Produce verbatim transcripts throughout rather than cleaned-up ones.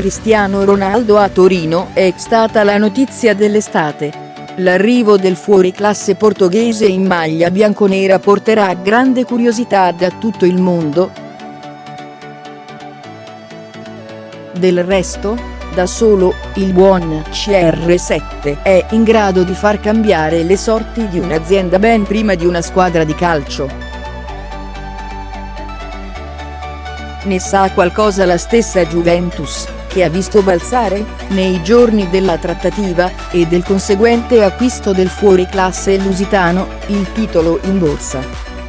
Cristiano Ronaldo a Torino è stata la notizia dell'estate. L'arrivo del fuoriclasse portoghese in maglia bianconera porterà grande curiosità da tutto il mondo. Del resto, da solo, il buon C R sette è in grado di far cambiare le sorti di un'azienda ben prima di una squadra di calcio. Ne sa qualcosa la stessa Juventus, che ha visto balzare, nei giorni della trattativa, e del conseguente acquisto del fuoriclasse lusitano, il titolo in borsa.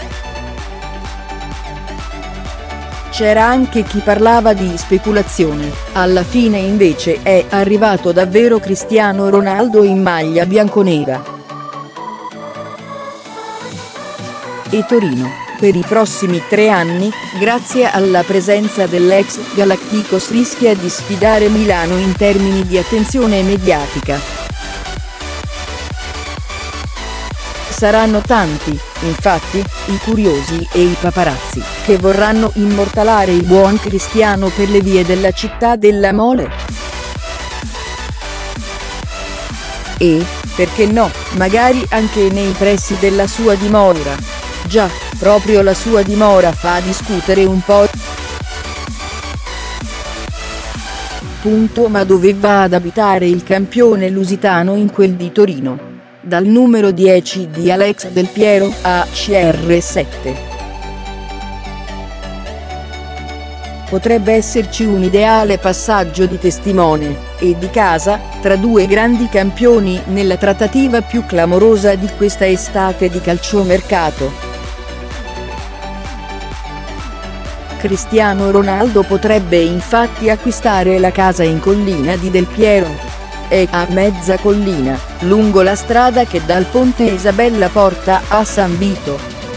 C'era anche chi parlava di speculazione, alla fine invece è arrivato davvero Cristiano Ronaldo in maglia bianconera. E Torino, per i prossimi tre anni, grazie alla presenza dell'ex Galacticos, rischia di sfidare Milano in termini di attenzione mediatica. Saranno tanti, infatti, i curiosi e i paparazzi, che vorranno immortalare il buon Cristiano per le vie della città della Mole. E, perché no, magari anche nei pressi della sua dimora. Già, proprio la sua dimora fa discutere un po'. Punto. Ma dove va ad abitare il campione lusitano in quel di Torino? Dal numero dieci di Alex Del Piero a C R sette. Potrebbe esserci un ideale passaggio di testimone, e di casa, tra due grandi campioni nella trattativa più clamorosa di questa estate di calciomercato. Cristiano Ronaldo potrebbe infatti acquistare la casa in collina di Del Piero. È a mezza collina, lungo la strada che dal ponte Isabella porta a San Vito.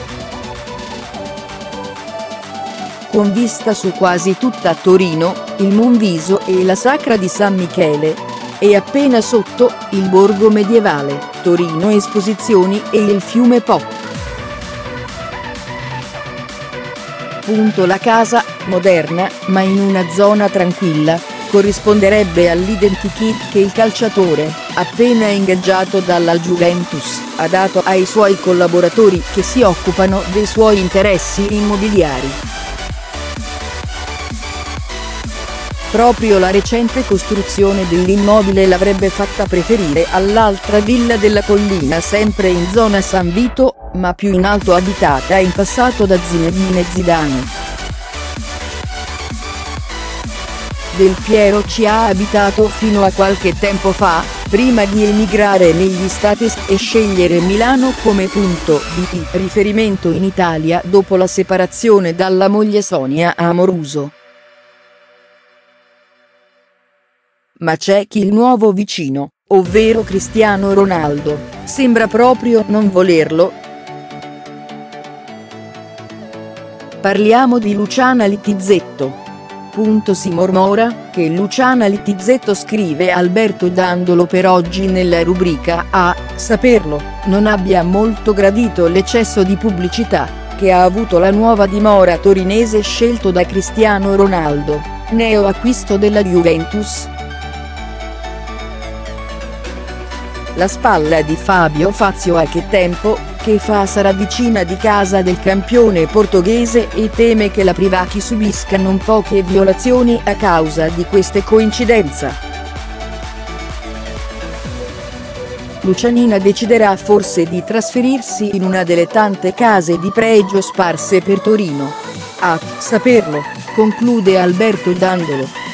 Con vista su quasi tutta Torino, il Monviso e la Sacra di San Michele. E appena sotto, il borgo medievale, Torino Esposizioni e il fiume Po. La casa, moderna, ma in una zona tranquilla, corrisponderebbe all'identikit che il calciatore, appena ingaggiato dalla Juventus, ha dato ai suoi collaboratori che si occupano dei suoi interessi immobiliari. Proprio la recente costruzione dell'immobile l'avrebbe fatta preferire all'altra villa della collina, sempre in zona San Vito, ma più in alto, abitata in passato da Zinedine Zidane. Del Piero ci ha abitato fino a qualche tempo fa, prima di emigrare negli Stati e scegliere Milano come punto di riferimento in Italia dopo la separazione dalla moglie Sonia Amoruso. Ma c'è chi il nuovo vicino, ovvero Cristiano Ronaldo, sembra proprio non volerlo. Parliamo di Luciana Littizzetto. Si mormora che Luciana Littizzetto scrive Alberto Dandolo per oggi nella rubrica A saperlo, non abbia molto gradito l'eccesso di pubblicità che ha avuto la nuova dimora torinese scelto da Cristiano Ronaldo, neo acquisto della Juventus. La spalla di Fabio Fazio a che tempo, che fa sarà vicina di casa del campione portoghese e teme che la Privati subisca non poche violazioni a causa di queste coincidenza. Lucianina deciderà forse di trasferirsi in una delle tante case di pregio sparse per Torino. A saperlo, conclude Alberto Dandolo.